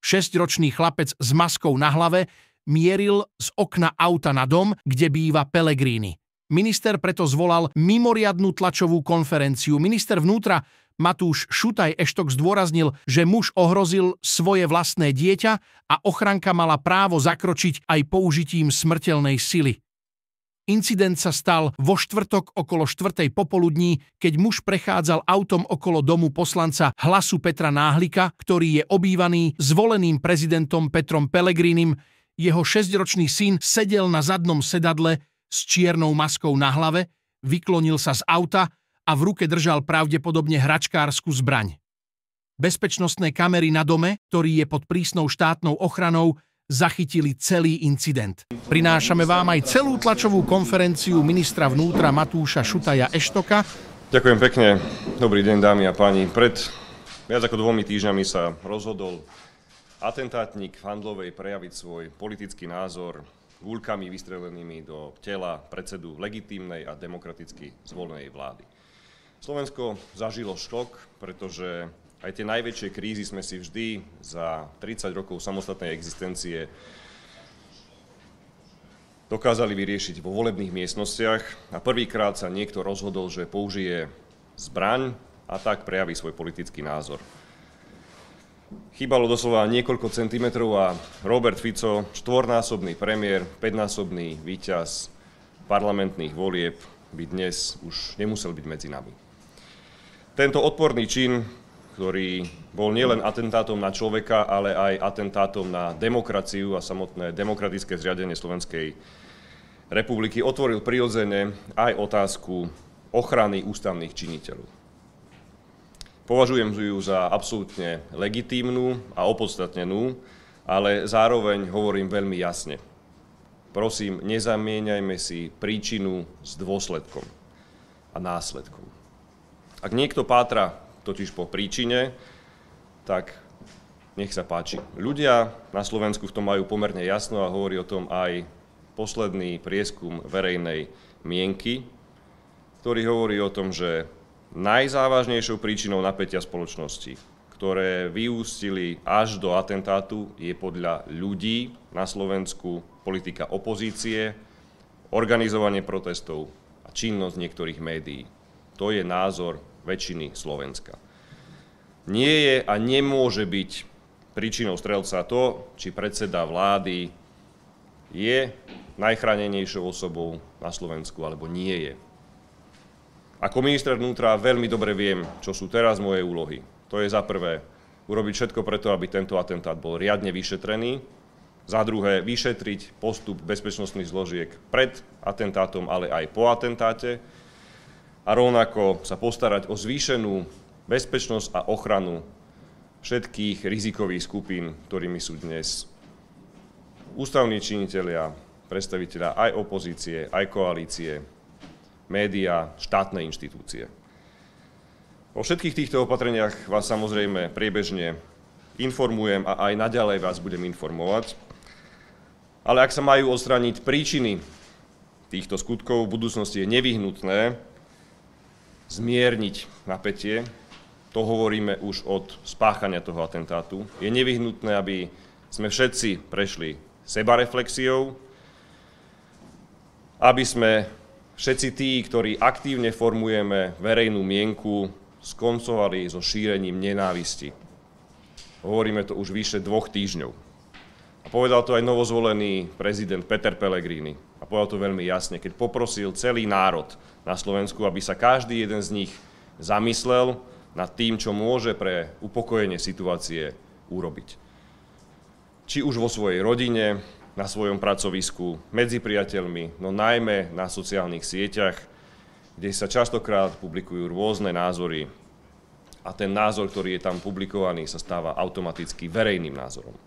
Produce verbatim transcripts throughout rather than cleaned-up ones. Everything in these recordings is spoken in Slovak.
Šesťročný chlapec s maskou na hlave mieril z okna auta na dom, kde býva Pellegrini. Minister preto zvolal mimoriadnu tlačovú konferenciu. Minister vnútra Matúš Šutaj Eštok zdôraznil, že muž ohrozil svoje vlastné dieťa a ochranka mala právo zakročiť aj použitím smrteľnej sily. Incident sa stal vo štvrtok okolo štvrtej popoludní, keď muž prechádzal autom okolo domu poslanca Hlasu Petra Náhlika, ktorý je obývaný zvoleným prezidentom Petrom Pellegrinim. Jeho šesťročný syn sedel na zadnom sedadle s čiernou maskou na hlave, vyklonil sa z auta a v ruke držal pravdepodobne hračkársku zbraň. Bezpečnostné kamery na dome, ktorý je pod prísnou štátnou ochranou, zachytili celý incident. Prinášame vám aj celú tlačovú konferenciu ministra vnútra Matúša Šutaja Eštoka. Ďakujem pekne. Dobrý deň, dámy a páni. Pred viac ako dvomi týždňami sa rozhodol atentátnik v Handlovej prejaviť svoj politický názor guľkami vystrelenými do tela predsedu legitímnej a demokraticky zvolenej vlády. Slovensko zažilo šok, pretože aj tie najväčšie krízy sme si vždy za tridsať rokov samostatnej existencie dokázali vyriešiť vo volebných miestnostiach a prvýkrát sa niekto rozhodol, že použije zbraň a tak prejaví svoj politický názor. Chýbalo doslova niekoľko centimetrov a Robert Fico, štvornásobný premiér, päťnásobný víťaz parlamentných volieb, by dnes už nemusel byť medzi nami. Tento odporný čin, ktorý bol nielen atentátom na človeka, ale aj atentátom na demokraciu a samotné demokratické zriadenie Slovenskej republiky, otvoril prirodzene aj otázku ochrany ústavných činiteľov. Považujem ju za absolútne legitímnu a opodstatnenú, ale zároveň hovorím veľmi jasne. Prosím, nezamieňajme si príčinu s dôsledkom a následkom. Ak niekto pátra totiž po príčine, tak nech sa páči. Ľudia na Slovensku v tom majú pomerne jasno a hovorí o tom aj posledný prieskum verejnej mienky, ktorý hovorí o tom, že najzávažnejšou príčinou napätia spoločnosti, ktoré vyústili až do atentátu, je podľa ľudí na Slovensku politika opozície, organizovanie protestov a činnosť niektorých médií. To je názor väčšiny Slovenska. Nie je a nemôže byť príčinou strelca to, či predseda vlády je najchránenejšou osobou na Slovensku alebo nie je. Ako minister vnútra veľmi dobre viem, čo sú teraz moje úlohy. To je za prvé urobiť všetko preto, aby tento atentát bol riadne vyšetrený. Za druhé vyšetriť postup bezpečnostných zložiek pred atentátom, ale aj po atentáte. A rovnako sa postarať o zvýšenú bezpečnosť a ochranu všetkých rizikových skupín, ktorými sú dnes ústavní činitelia, predstavitelia aj opozície, aj koalície, médiá, štátne inštitúcie. O všetkých týchto opatreniach vás samozrejme priebežne informujem a aj naďalej vás budem informovať. Ale ak sa majú odstrániť príčiny týchto skutkov, v budúcnosti je nevyhnutné zmierniť napätie. To hovoríme už od spáchania toho atentátu. Je nevyhnutné, aby sme všetci prešli sebareflexiou, aby sme všetci tí, ktorí aktívne formujeme verejnú mienku, skoncovali so šírením nenávisti. Hovoríme to už vyše dvoch týždňov. A povedal to aj novozvolený prezident Peter Pellegrini. A povedal to veľmi jasne, keď poprosil celý národ na Slovensku, aby sa každý jeden z nich zamyslel nad tým, čo môže pre upokojenie situácie urobiť. Či už vo svojej rodine, na svojom pracovisku, medzi priateľmi, no najmä na sociálnych sieťach, kde sa častokrát publikujú rôzne názory a ten názor, ktorý je tam publikovaný, sa stáva automaticky verejným názorom.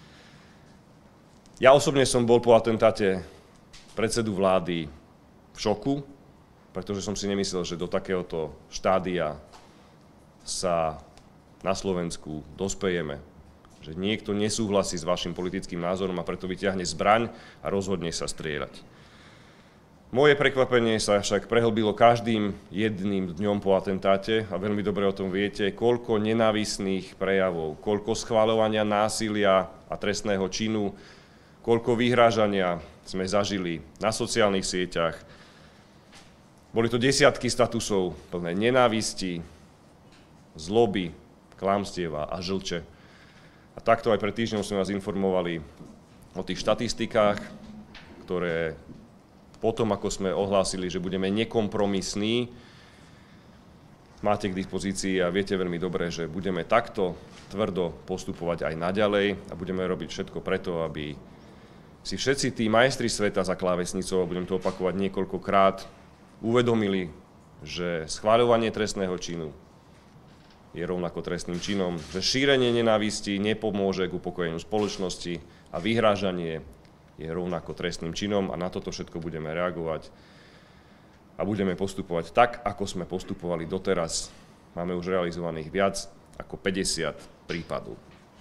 Ja osobne som bol po atentáte predsedu vlády v šoku, pretože som si nemyslel, že do takéhoto štádia sa na Slovensku dospejeme. Že niekto nesúhlasí s vašim politickým názorom a preto vyťahne zbraň a rozhodne sa strieľať. Moje prekvapenie sa však prehlbilo každým jedným dňom po atentáte a veľmi dobre o tom viete, koľko nenávistných prejavov, koľko schvaľovania násilia a trestného činu, koľko vyhrážania sme zažili na sociálnych sieťach. Boli to desiatky statusov plné nenávisti, zloby, klamstieva a žlče. A takto aj pred týždňom sme vás informovali o tých štatistikách, ktoré potom, ako sme ohlásili, že budeme nekompromisní, máte k dispozícii a viete veľmi dobre, že budeme takto tvrdo postupovať aj naďalej a budeme robiť všetko preto, aby si všetci tí majstri sveta za klávesnicou, a budem to opakovať niekoľkokrát, uvedomili, že schvaľovanie trestného činu je rovnako trestným činom, že šírenie nenávisti nepomôže k upokojeniu spoločnosti a vyhrážanie je rovnako trestným činom a na toto všetko budeme reagovať a budeme postupovať tak, ako sme postupovali doteraz. Máme už realizovaných viac ako päťdesiat prípadov.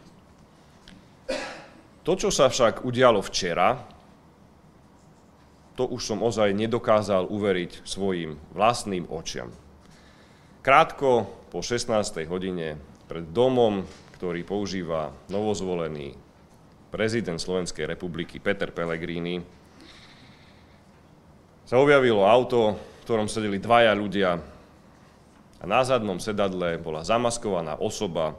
To, čo sa však udialo včera, to už som ozaj nedokázal uveriť svojim vlastným očiam. Krátko po šestnástej hodine pred domom, ktorý používa novozvolený prezident Slovenskej republiky Peter Pellegrini, sa objavilo auto, v ktorom sedeli dvaja ľudia a na zadnom sedadle bola zamaskovaná osoba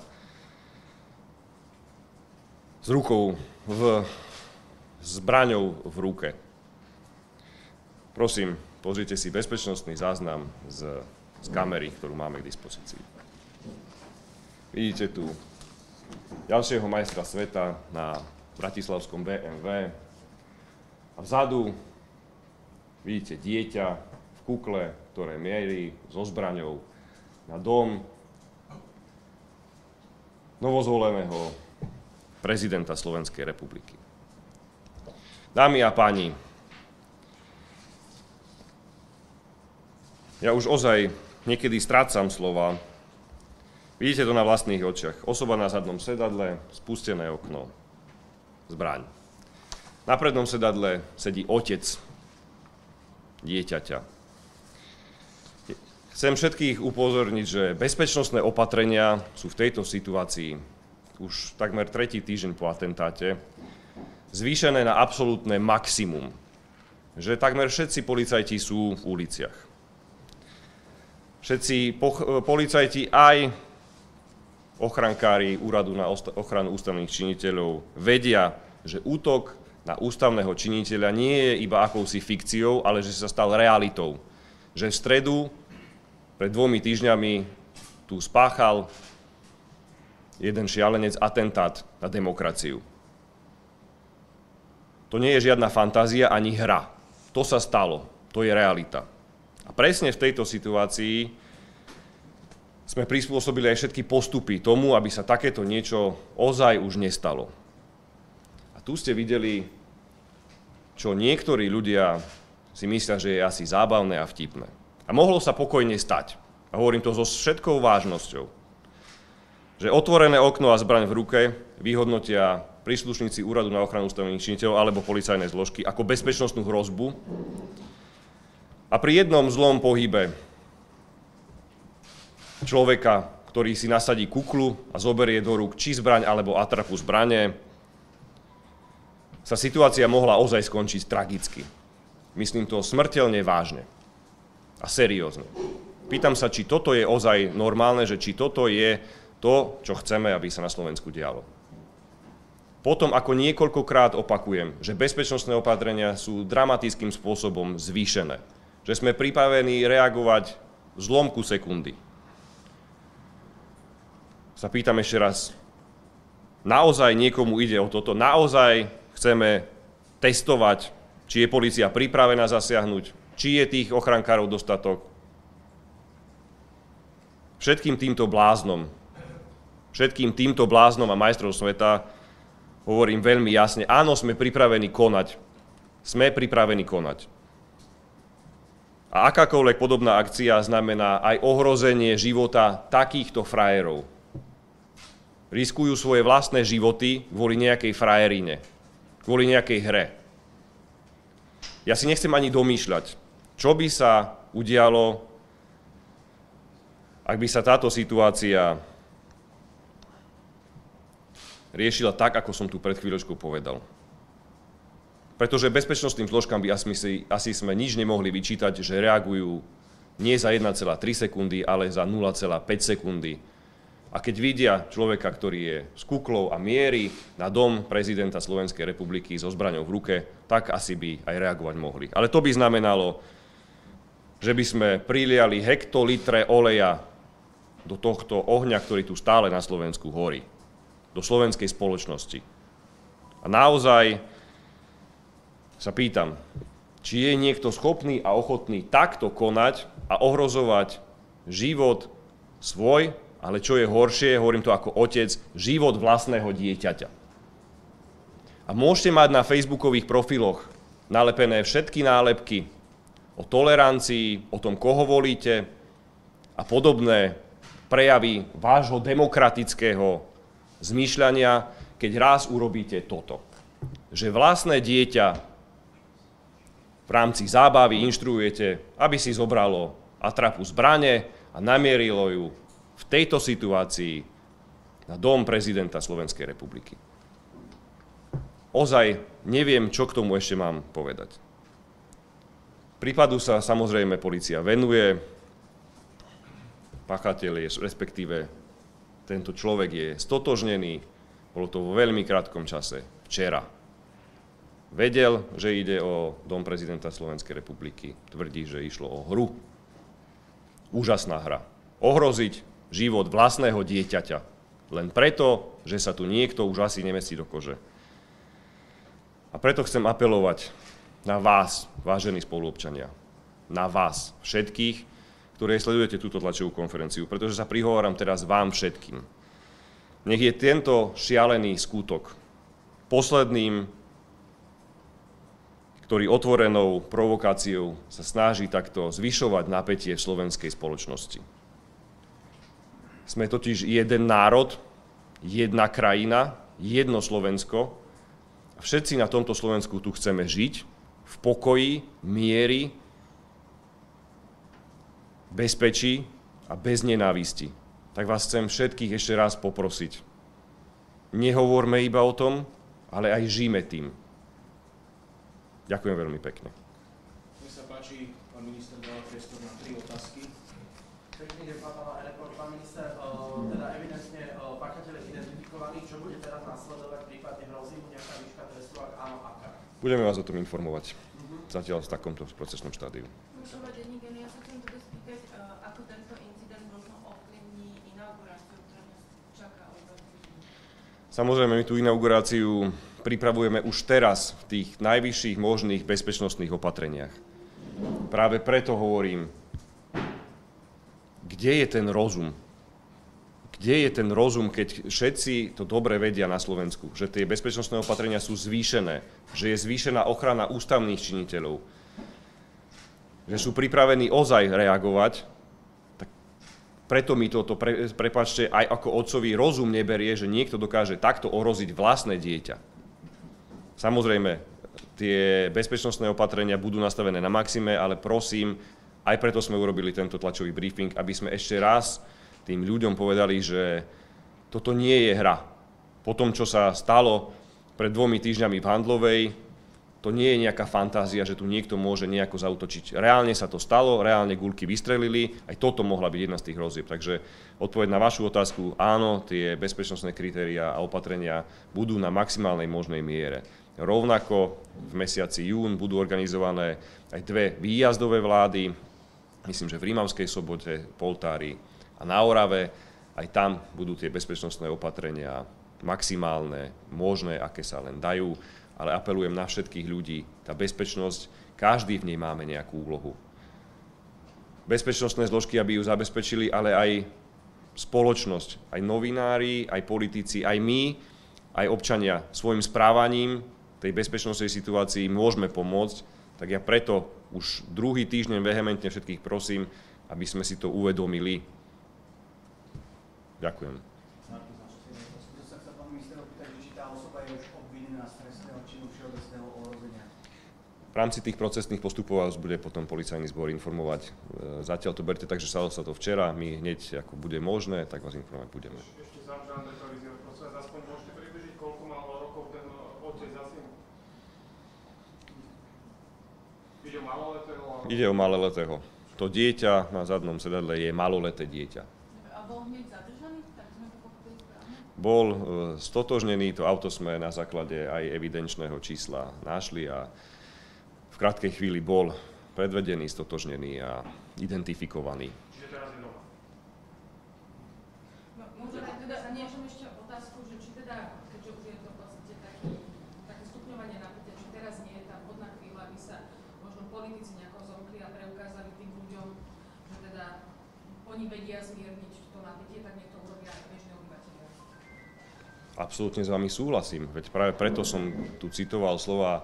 s rukou v zbraňou v ruke. Prosím, pozrite si bezpečnostný záznam z, z kamery, ktorú máme k dispozícii. Vidíte tu ďalšieho majstra sveta na bratislavskom bé em vé. A vzadu vidíte dieťa v kukle, ktoré mierí so zbraňou na dom novozvoleného prezidenta Slovenskej republiky. Dámy a páni, ja už ozaj niekedy strácam slova. Vidíte to na vlastných očiach. Osoba na zadnom sedadle, spustené okno, zbraň. Na prednom sedadle sedí otec dieťaťa. Chcem všetkých upozorniť, že bezpečnostné opatrenia sú v tejto situácii už takmer tretí týždeň po atentáte zvýšené na absolútne maximum. Že takmer všetci policajti sú v uliciach. Všetci policajti aj ochrankári Úradu na ochranu ústavných činiteľov vedia, že útok na ústavného činiteľa nie je iba akousi fikciou, ale že sa stal realitou. Že v stredu, pred dvomi týždňami, tu spáchal jeden šialenec atentát na demokraciu. To nie je žiadna fantázia ani hra. To sa stalo. To je realita. A presne v tejto situácii sme prispôsobili aj všetky postupy tomu, aby sa takéto niečo ozaj už nestalo. A tu ste videli, čo niektorí ľudia si myslia, že je asi zábavné a vtipné. A mohlo sa pokojne stať. A hovorím to so všetkou vážnosťou. Že otvorené okno a zbraň v ruke vyhodnotia príslušníci Úradu na ochranu ústavných činiteľov alebo policajné zložky ako bezpečnostnú hrozbu. A pri jednom zlom pohybe človeka, ktorý si nasadí kuklu a zoberie do rúk či zbraň alebo atrapu zbrane, sa situácia mohla ozaj skončiť tragicky. Myslím to smrteľne vážne a seriózne. Pýtam sa, či toto je ozaj normálne, že či toto je to, čo chceme, aby sa na Slovensku dialo. Potom, ako niekoľkokrát opakujem, že bezpečnostné opatrenia sú dramatickým spôsobom zvýšené, že sme pripravení reagovať v zlomku sekundy. Sa pýtam ešte raz, naozaj niekomu ide o toto? Naozaj chceme testovať, či je polícia pripravená zasiahnuť, či je tých ochrankárov dostatok? Všetkým týmto bláznom, všetkým týmto bláznom a majstrov sveta hovorím veľmi jasne, áno, sme pripravení konať. Sme pripravení konať. A akákoľvek podobná akcia znamená aj ohrozenie života takýchto frajerov. Riskujú svoje vlastné životy kvôli nejakej frajerine, kvôli nejakej hre. Ja si nechcem ani domýšľať, čo by sa udialo, ak by sa táto situácia riešila tak, ako som tu pred chvíľočkou povedal. Pretože bezpečnostným zložkám by asi, asi sme nič nemohli vyčítať, že reagujú nie za jeden celá tri sekundy, ale za nula celá päť sekundy. A keď vidia človeka, ktorý je s kuklou a mierí na dom prezidenta Slovenskej republiky so zbraňou v ruke, tak asi by aj reagovať mohli. Ale to by znamenalo, že by sme priliali hektolitre oleja do tohto ohňa, ktorý tu stále na Slovensku horí, do slovenskej spoločnosti. A naozaj sa pýtam, či je niekto schopný a ochotný takto konať a ohrozovať život svoj, ale čo je horšie, hovorím to ako otec, život vlastného dieťaťa. A môžete mať na facebookových profiloch nalepené všetky nálepky o tolerancii, o tom, koho volíte a podobné prejavy vášho demokratického zmýšľania, keď raz urobíte toto. Že vlastné dieťa v rámci zábavy inštruujete, aby si zobralo atrapu zbrane a namierilo ju v tejto situácii na dom prezidenta Slovenskej republiky. Ozaj neviem, čo k tomu ešte mám povedať. Prípadu sa samozrejme polícia venuje, páchateľ je, respektíve tento človek je stotožnený, bolo to vo veľmi krátkom čase, včera. Vedel, že ide o dom prezidenta Slovenskej republiky, tvrdí, že išlo o hru. Úžasná hra. Ohroziť život vlastného dieťaťa. Len preto, že sa tu niekto už asi nemestí do kože. A preto chcem apelovať na vás, vážení spoluobčania. Na vás všetkých, ktorí sledujete túto tlačovú konferenciu, pretože sa prihováram teraz vám všetkým. Nech je tento šialený skutok posledným, ktorý otvorenou provokáciou sa snaží takto zvyšovať napätie v slovenskej spoločnosti. Sme totiž jeden národ, jedna krajina, jedno Slovensko a všetci na tomto Slovensku tu chceme žiť v pokoji, miery, bezpečí a bez nenávisti. Tak vás chcem všetkých ešte raz poprosiť. Nehovorme iba o tom, ale aj žijme tým. Ďakujem veľmi pekne. Nech sa páči, pán minister, dal priestor na tri otázky. Pekný deň, pán minister, teda evidentne páchatelia identifikovaní, čo bude teraz nasledovať, prípadne hrozí mu nejaká výška trestu, ak áno, aká? Budeme vás o tom informovať. Uh-huh. Zatiaľ v takomto procesnom štádiu. Dobrý deň, ja sa chcem teda spýtať, ako tento incident možno ovplyvní inauguráciu, ktorá nás čaká o dva týždne. Samozrejme, my tú inauguráciu pripravujeme už teraz v tých najvyšších možných bezpečnostných opatreniach. Práve preto hovorím, kde je ten rozum? Kde je ten rozum, keď všetci to dobre vedia na Slovensku, že tie bezpečnostné opatrenia sú zvýšené, že je zvýšená ochrana ústavných činiteľov, že sú pripravení ozaj reagovať, tak preto mi toto, pre, prepáčte, aj ako otcovi rozum neberie, že niekto dokáže takto ohroziť vlastné dieťa. Samozrejme, tie bezpečnostné opatrenia budú nastavené na maxime, ale prosím, aj preto sme urobili tento tlačový briefing, aby sme ešte raz tým ľuďom povedali, že toto nie je hra. Po tom, čo sa stalo pred dvomi týždňami v Handlovej, to nie je nejaká fantázia, že tu niekto môže nejako zaútočiť. Reálne sa to stalo, reálne guľky vystrelili, aj toto mohla byť jedna z tých hrozieb. Takže odpoveď na vašu otázku, áno, tie bezpečnostné kritériá a opatrenia budú na maximálnej možnej miere. Rovnako v mesiaci jún budú organizované aj dve výjazdové vlády, myslím, že v Rímavskej Sobote, Poltári a na Orave. Aj tam budú tie bezpečnostné opatrenia maximálne, možné, aké sa len dajú, ale apelujem na všetkých ľudí, tá bezpečnosť, každý v nej máme nejakú úlohu. Bezpečnostné zložky, aby ju zabezpečili, ale aj spoločnosť, aj novinári, aj politici, aj my, aj občania svojim správaním tej bezpečnostnej situácii môžeme pomôcť, tak ja preto už druhý týždeň vehementne všetkých prosím, aby sme si to uvedomili. Ďakujem. Sa chcel pán minister opýtať, či tá osoba je už obvinená z trestného činu všeobecného ohrozenia. V rámci tých procesných postupov vás bude potom policajný zbor informovať. Zatiaľ to berte tak, že stalo sa to včera, my hneď, ako bude možné, tak vás informovať budeme. Ešte zámžam detalizovať proces, aspoň môžete približiť, koľko mal rokov ten otec za syn? Ide o maloletého? Ide o maloletého. To dieťa na zadnom sedadle je maloleté dieťa. A bol hneď zadržaný? Tak sme to pochopili správne? Bol stotožnený, to auto sme na základe aj evidenčného čísla našli a v krátkej chvíli bol predvedený, stotožnený a identifikovaný. Čiže teraz je doma? No, môžem aj teda, a môžem ešte otázku, že či teda, keďže už je to v podstate taký, také stupňovanie napätia, či teraz nie je tá vhodná chvíľa, aby sa možno politici nejako zomkli a preukázali tým ľuďom, že teda oni vedia zmierniť to napätie, tak nech to urobia aj bežní obyvateľia. Absolútne s vami súhlasím, veď práve preto som tu citoval slova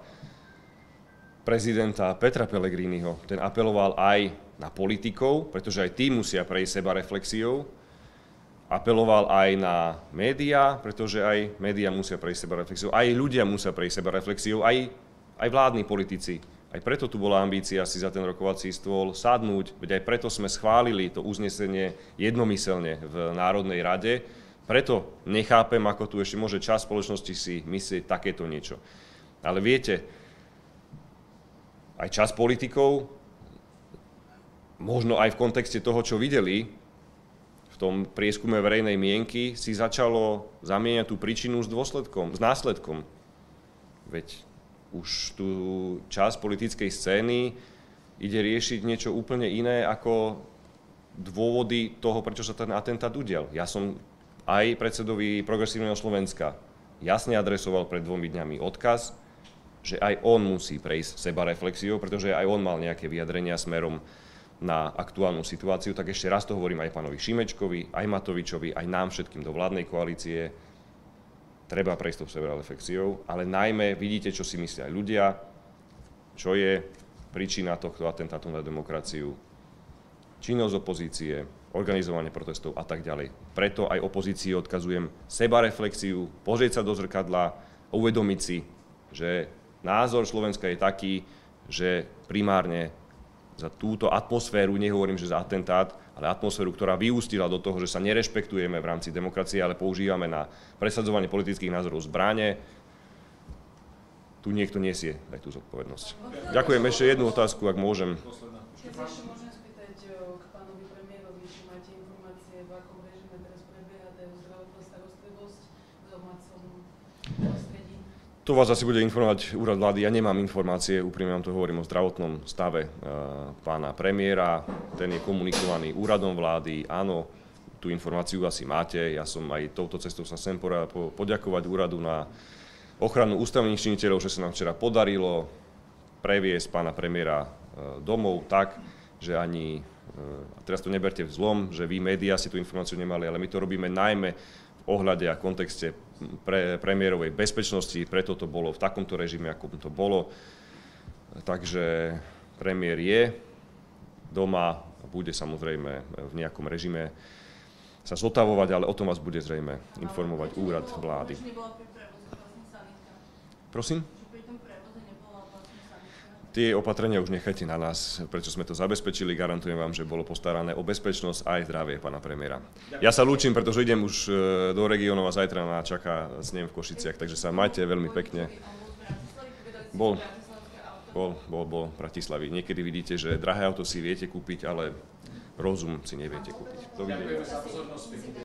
prezidenta Petra Pellegriniho. Ten apeloval aj na politikov, pretože aj tí musia prejsť sebareflexiou. Apeloval aj na médiá, pretože aj médiá musia prejsť sebareflexiou. Aj ľudia musia prejsť sebareflexiou, aj, aj vládni politici. Aj preto tu bola ambícia si za ten rokovací stôl sadnúť, veď aj preto sme schválili to uznesenie jednomyselne v Národnej rade. Preto nechápem, ako tu ešte môže časť spoločnosti si myslieť takéto niečo. Ale viete, aj časť politikov, možno aj v kontexte toho, čo videli v tom prieskume verejnej mienky, si začalo zamieňať tú príčinu s dôsledkom, s následkom. Veď už tu časť politickej scény ide riešiť niečo úplne iné ako dôvody toho, prečo sa ten atentát udial. Ja som aj predsedovi Progresívneho Slovenska jasne adresoval pred dvomi dňami odkaz, že aj on musí prejsť sebareflexiou, pretože aj on mal nejaké vyjadrenia smerom na aktuálnu situáciu, tak ešte raz to hovorím aj pánovi Šimečkovi, aj Matovičovi, aj nám všetkým do vládnej koalície. Treba prejsť tou sebareflexiou, ale najmä vidíte, čo si myslia aj ľudia, čo je príčina tohto atentátu na demokraciu, činnosť opozície, organizovanie protestov a tak ďalej. Preto aj opozícii odkazujem sebareflexiu, pozrieť sa do zrkadla, uvedomiť si, že názor Slovenska je taký, že primárne za túto atmosféru, nehovorím, že za atentát, ale atmosféru, ktorá vyústila do toho, že sa nerešpektujeme v rámci demokracie, ale používame na presadzovanie politických názorov zbrane, tu niekto nesie aj tú zodpovednosť. Ďakujem. Ešte jednu otázku, ak môžem. Keď sa ešte môžem spýtať k pánovi premiérovi, či máte informácie, v akom režime teraz prebieha tá zdravotná starostlivosť v domácom prostredí? To vás asi bude informovať úrad vlády. Ja nemám informácie, úprimne vám to hovorím o zdravotnom stave pána premiéra. Ten je komunikovaný úradom vlády. Áno, tú informáciu asi máte. Ja som aj touto cestou sa sem poďakovať úradu na ochranu ústavných činiteľov, že sa nám včera podarilo previesť pána premiéra domov tak, že ani, a teraz to neberte v zlom, že vy médiá si tú informáciu nemali, ale my to robíme najmä v ohľade a kontexte pre premiérovej bezpečnosti, preto to bolo v takomto režime, ako to bolo. Takže premiér je doma a bude samozrejme v nejakom režime sa zotavovať, ale o tom vás bude zrejme informovať úrad vlády. Prosím? Tie opatrenia už nechajte na nás, prečo sme to zabezpečili. Garantujem vám, že bolo postarané o bezpečnosť aj zdravie pána premiéra. Ja sa lúčim, pretože idem už do regiónov a zajtra ma čaká snem v Košiciach, takže sa majte veľmi pekne. Bol, bol, bol, bol v Bratislavi. Niekedy vidíte, že drahé auto si viete kúpiť, ale rozum si neviete kúpiť. Dovidenia.